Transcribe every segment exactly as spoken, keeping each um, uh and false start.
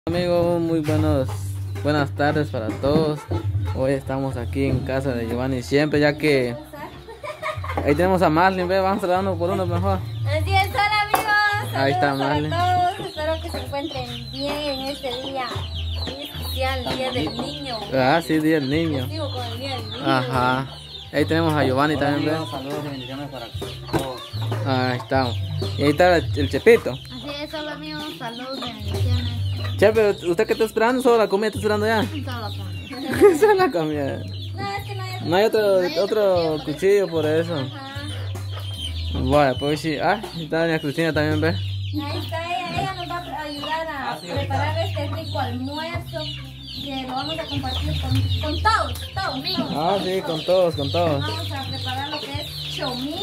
Amigos, muy buenos, buenas tardes para todos. Hoy estamos aquí en casa de Giovanni siempre, ya que ahí tenemos a Marlin, ve, vamos saludando por uno mejor. Así es, hola amigos. Ahí está Saludos Marlin. para todos. Espero que se encuentren bien en este día muy especial, Día del Niño. Ah, sí, día del niño. Festivo con el Día del Niño. Ajá. Ahí tenemos a Giovanni también, ve. Saludos y bendiciones para todos. Ahí estamos. Y ahí está el Chepito. Así es, hola amigos. Saludos, bendiciones. Chepe, ¿usted qué está esperando? ¿Solo la comida está esperando ya? Todo con. Solo la comida. No, es que no hay No hay otro, otro cuchillo por eso. Ajá. Vaya, pues sí. Ah, está doña Cristina también, ve. Ahí está ella. Ella nos va a ayudar a preparar este rico almuerzo que lo vamos a compartir con, con todos, todos, amigos. Ah, sí, con todos, con todos. Vamos a preparar lo que es chomín.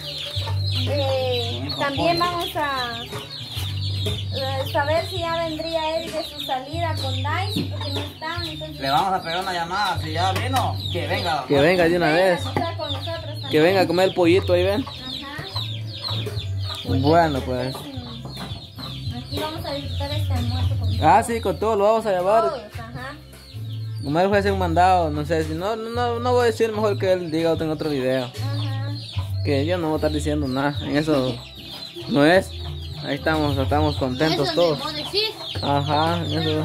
Eh, también vamos a eh, saber si ya vendría él de su salida con Dice, porque no están. Entonces, Le vamos a pegar una llamada, si ya vino, que venga. Que venga de una venga vez. a estar con nosotros también. Que venga a comer el pollito ahí, ven. Ajá. Bueno, pues. Aquí vamos a disfrutar este almuerzo con Ah, sí, con todo lo vamos a llevar. todos. Ajá. Como él fue a hacer un mandado, no sé si no, no, no voy a decir, mejor que él diga en otro video. Ajá. Que yo no voy a estar diciendo nada, en eso no es. Ahí estamos, estamos contentos todos. Ajá, en eso.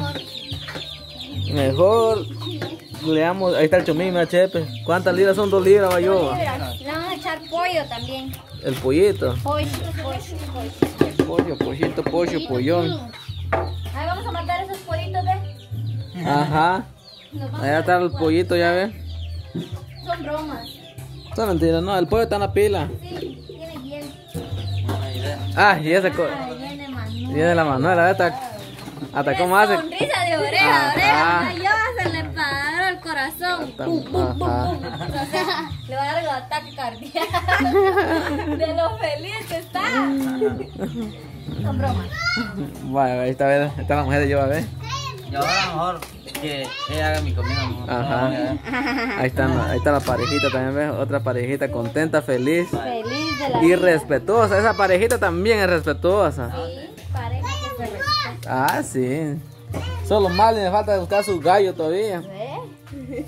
Mejor le damos, ahí está el chomín, mira, Chepe. ¿Cuántas libras son? Dos libras, va yo. Le vamos a echar pollo también. El pollito. Pollo, pollo, pollo. Pollo, pollito, pollo, pollón. Ahí vamos a matar esos pollitos, ¿ves? Ajá. Nos vamos Ahí a está el licuar. pollito, ya ve. Son bromas. Son mentiras, no, el pollo está en la pila. Sí, tiene hiel. Ah, y ese co Ay, viene Manuel. viene la Manuela, hasta, hasta cómo hace. Sonrisa de oreja a oreja. Ajá. Ay, yo se le paró el corazón. Hasta- Pum, pum, pum, ajá. pum. Entonces, le va a dar el ataque cardíaco. De lo feliz que está. Son bromas. Bueno, ahí está, ve, está la mujer de yo, a ver. Y ahora mejor que ella haga mi comida. Mejor. Ajá. Ahí está, ahí está la parejita también, ¿ves? Otra parejita contenta, feliz Feliz de la y vida. respetuosa. Esa parejita también es respetuosa. Sí, pareja que se respeta. Ah, sí. Solo mal le falta buscar su gallo todavía. ¿Ves?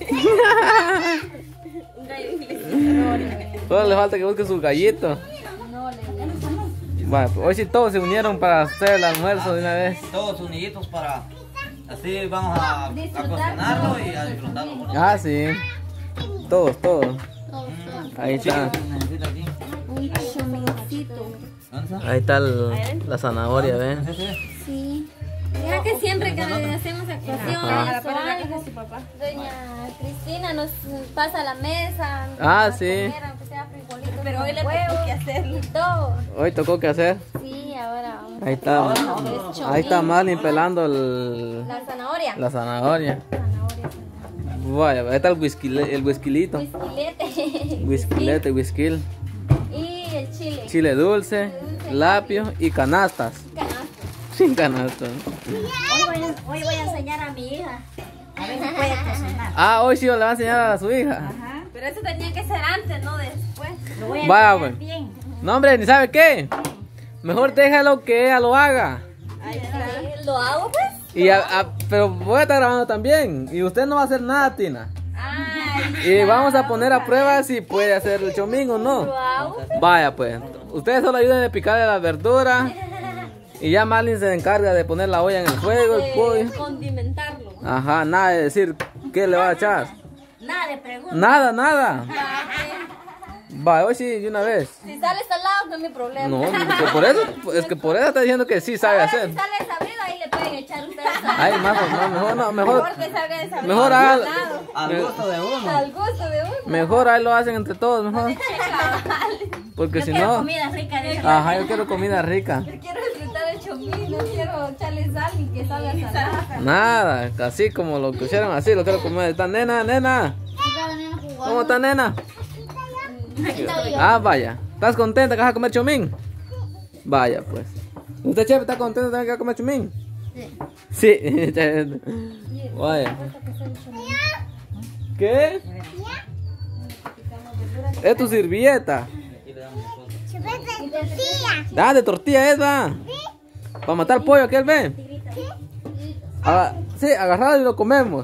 Un gallo inglés. Solo le falta que busque su gallito. No le Bueno, pues hoy sí todos se unieron para hacer el almuerzo de una vez. Todos uniditos para. Así vamos a, a Disfrutar cocinarlo todos. y a disfrutarlo. Ah, sí. Todos, todos. Todos son. Ahí está. Necesita aquí. Un chomincito. ¿Dónde está? Ahí está el- la zanahoria, ¿ves? Sí. Mira que siempre que hacemos actuaciones Ajá. o algo, doña Cristina nos pasa a la mesa. nos Ah, da a sí. comer, aunque sea frijolitos Pero hoy le tocó que hacerlo. Y todo. Hoy tocó que hacer. Sí, ahora vamos Ahí está. a hacer chomín. Ahí está Marlin pelando el, La zanahoria. la zanahoria. Zanahoria. Vaya, ahí está el whisky, el whiskilito. Whiskilete. Whiskilete, whisky. Y el chile. Chile dulce, lapio y canastas. Canasta. Sin canastas. Hoy voy, a, hoy voy a enseñar a mi hija. A ver si puede cocinar. Ah, hoy sí le va a enseñar a su hija. Ajá. Pero eso tenía que ser antes, no después. Lo voy a Vaya, enseñar pues. bien. No, hombre, ni sabe qué. Mejor déjalo que ella lo haga. Ahí está. ¿Lo hago pues? Y a- a- pero voy a estar grabando también. Y usted no va a hacer nada, Tina. Ay, Y vamos a poner a prueba si puede hacer el chomín o no. ¿lo hago? Vaya, pues. Ustedes solo ayuden a picarle las verduras. Y ya Marlin se encarga de poner la olla en el fuego, el De pollo. condimentarlo. Ajá, nada de decir qué le va a echar. Nada de preguntas. Nada, nada. Va, hoy sí, de una vez. Si sale salado no es mi problema. No, pues por eso, es que por eso está diciendo que sí sabe Ahora, hacer. si sale desabrido, ahí le pueden echar ustedes sal. Ay, más, no, mejor no, mejor, Mejor que salga desabrido. mejor haga- Salado. Al gusto de uno. Al gusto de uno. mejor ahí lo hacen entre todos, mejor. Porque si no, Comida rica de ajá, yo quiero comida rica. Yo quiero disfrutar el chomín, no quiero echarle sal y que salga salada. Nada, así como lo que hicieron así, lo quiero comer. Está nena, nena. ¿Cómo está nena? Ah, vaya. ¿Estás contenta que vas a comer chomín? Vaya, pues. ¿Usted, chef, está contento también que va a comer chomín? Sí. Sí. Vaya. ¿Qué? Es tu servilleta. Ah, de tortilla es, va. Para matar pollo, aquel ve. Ah, sí, agarrado y lo comemos.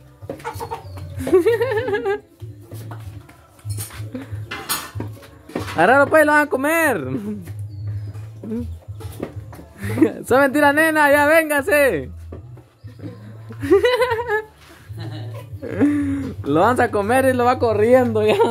Agarralo pues, lo van a comer. Son mentira, nena, ya véngase. Lo van a comer y lo va corriendo ya.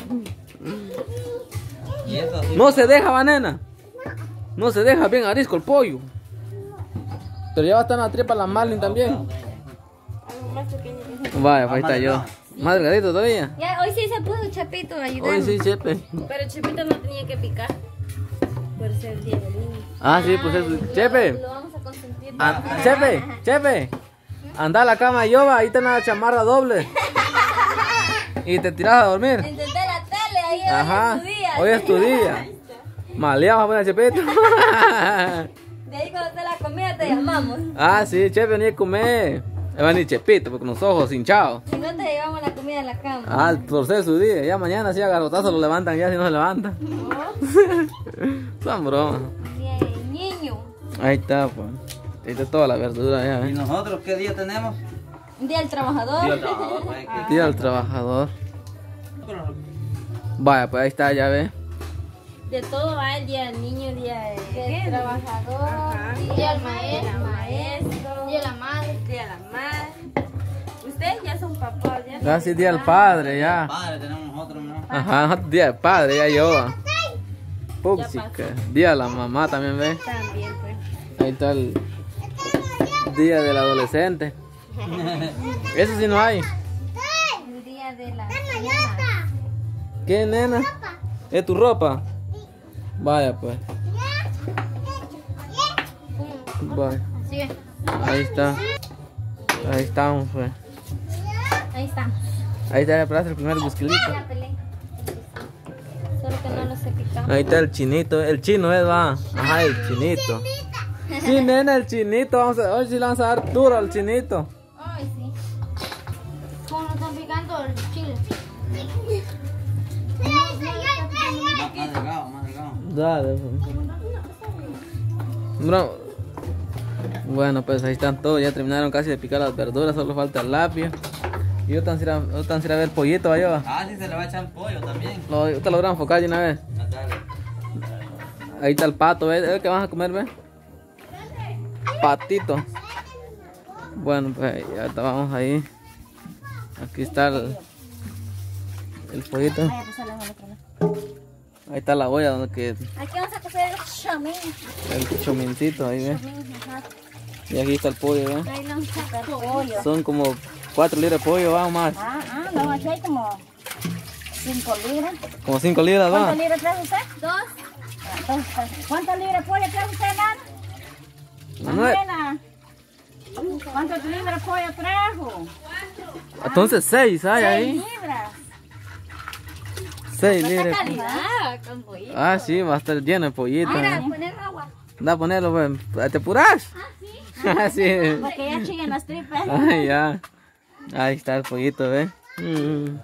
¿Y eso sí? No se deja, va, nena. No se deja, bien arisco el pollo. Pero ya va a estar en la tripa la Marlin también. Algo más pequeño. Vaya, ahí está yo. Más delgadito todavía. Ya, hoy sí se puso Chapito a ayudar. Hoy sí, chepe. Pero Chepito no tenía que picar. Por ser día de niño. Ah, sí, pues eso. Chepe. Lo vamos a consentir. Ah, chepe, chepe. Anda a la cama, yo va, ahí está una chamarra doble. Y te tiras a dormir. Encendé la tele, ahí Ajá. hoy es tu día. Hoy es tu día. Maleado, vamos a poner Chepito. De ahí cuando te la comida te llamamos. Ah, sí, chepe, vení a comer. Va a venir Chepito, porque con los ojos hinchados. Si no te llevamos la comida en la cama. Ah, al torcer su día. Ya mañana sí a garrotazo lo levantan ya si no se levanta. Son bromas. Día de niño. Ahí está, pues. Ahí está toda la verdura ya, ¿Y ¿eh? nosotros qué día tenemos? Día del trabajador. Día del trabajador, pues, ¿qué? Día del trabajador. Pero- Vaya, pues ahí está, ya ve. De todo va el día del niño, día de... Del trabajador. Ajá. Día del maestro. maestro. Día de la madre. Día de la madre. Ustedes ya son papás, ya. Ya sí, día del padre, ya. Padre, tenemos nosotros, ¿no? Ajá, día del padre, ya yo. Puxica. Día de la mamá también, ve. También, pues. Ahí está el día del adolescente. Eso sí no hay. El día de la nena. ¿Qué, nena? ¿Es tu ropa? Vaya, pues. Vaya. Sigue. Ahí está. Ahí estamos, pues. Ahí estamos. Ahí está el plato, el primer busquilito. Ya peleé. Solo que no lo sé picar. Ahí está el chinito, el chino es, va. Ajá, el chinito. Sí, nena, el chinito. Vamos a, hoy sí le vamos a dar duro al chinito. Ay, sí. ¿Cómo no están picando el chile? Más, más delgado, más delgado. Dale, pues. Bro. Bueno, pues ahí están todos. Ya terminaron casi de picar las verduras. Solo falta el lapio. Y yo tan a, yo tan a ver el pollito, vaya. Ah, sí, se le va a echar pollo también. Lo, yo te lo voy a enfocar de una vez. Ah, dale. Ahí está el pato, ¿ves? ¿Es el que vas a comer, ve? Patito. Bueno, pues ya vamos ahí. Aquí está el, el pollito. Ahí está la olla donde que Aquí vamos a cocer el chamín. el chomincito, ahí ve. Ajá. Y aquí está el pollo, ve. Ahí vamos a sacar pollo. Son como cuatro libras de pollo, va más. Ah, ah, no, aquí hay como cinco libras. Como cinco libras, va. ¿Cuántas libras trae usted? Dos. Entonces, ¿cuántas libras de pollo trae usted, nana? Manuel. Nena, ¿cuántas libras de pollo trajo? Entonces seis hay Seis ahí. libras. Seis libras. Esta calidad con pollito. Ah, sí, va a estar lleno de pollito. Mira, ¿eh? poner agua. Da a ponerlo, pues. ¿Te apuras? Ah, sí. Porque ya chillan las tripas. Ay, ya. Ahí está el pollito, ¿ves? Mm.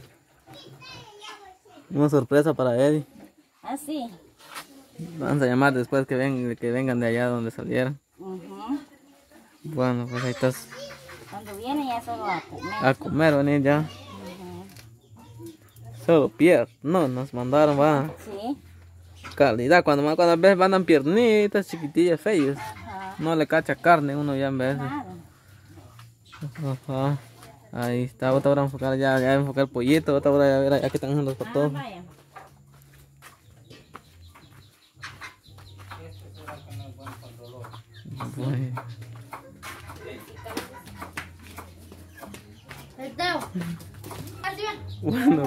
Una sorpresa para Eddie. Así. Vamos a llamar después que, ven, que vengan de allá donde salieron. Ujú. Bueno, pues ahí estás Cuando viene ya solo a comer. a comer, venir ya. Solo pier. No, nos mandaron, va. Sí. Calidad. Cuando, cuando a veces mandan piernitas chiquitillas, feas. Ajá. No le cacha carne uno ya en vez. Nada. Ajá. Ahí está. Otra hora enfocar ya, ya enfocar el pollito. Otra hora ya ver allá que están haciendo los Ah, patos. vaya. Bueno. El dedo. Así va. Bueno.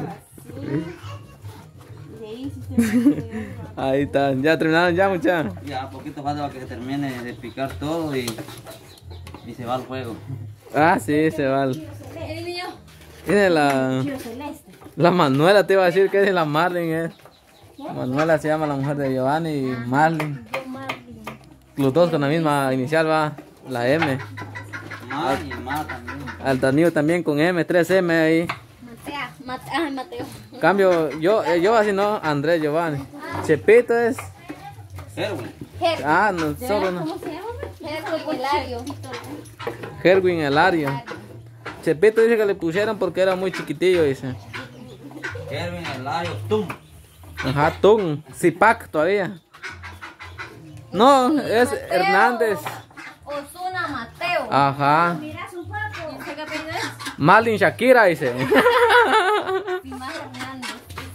Sí, sí, sí. Ahí están. Ya terminaron ya, muchachos. Ya, poquito falta para que se termine de picar todo y, y se va al fuego. Ah, sí, se va. el- El niño. Tiene la, Chilo celeste. la Manuela, te iba a decir que es la Marlin. Es. Manuela se llama la mujer de Giovanni y Marlin. Los dos con la misma inicial, va. La M. Más y más también. Altanillo también con M, tres M ahí. Matea. Mate, ah, Mateo. Cambio, yo, eh, yo así no, Andrés Giovanni. Chepito es. Erwin. Ger. Ah, no, solo no. ¿Cómo se llama? Ger Hilario. Herwin Elario. Chepito dice que le pusieron porque era muy chiquitillo, dice. Herwin Elario Tum. Ajá, Tum. Zipac todavía. No, es Mateo Hernández. Osuna Mateo. Ajá. Mira su papo. ¿Y usted qué apellido es? Malin Shakira, dice. Simás Hernández.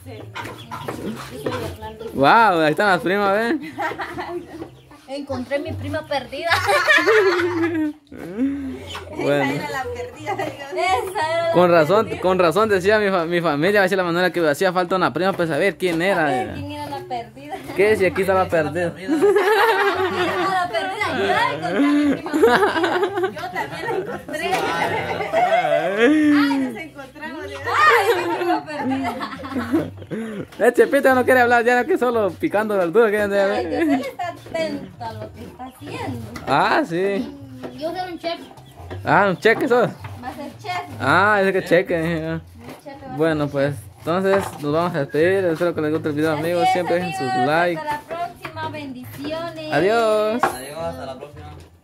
Wow, ahí están las primas, ¿ven? Encontré mi prima perdida. Bueno. Era la perdida. Esa era la Con razón, perdida. con razón decía mi, fa- mi familia, a veces la manera que hacía falta una prima para saber quién era. ¿Quién era la perdida? ¿Qué? Si aquí estaba perdida. ¿Quién era la perdida? Yo la encontré a mi prima perdida. Yo también la encontré. Ay, nos encontramos. Ay, mi prima perdida. El Chepito no quiere hablar, ya que solo picando verdura. Que Ay, que usted está atento a lo que está haciendo. Ah, sí. Yo soy un chef. Ah, un cheque sos. Va a ser chef. Ah, ese que cheque. Mi chef va a Bueno, pues entonces nos vamos a despedir. Espero que les guste el video, Así amigos. es, Siempre dejen sus amigos. likes. Hasta la próxima. Bendiciones. Adiós. Adiós, hasta la próxima.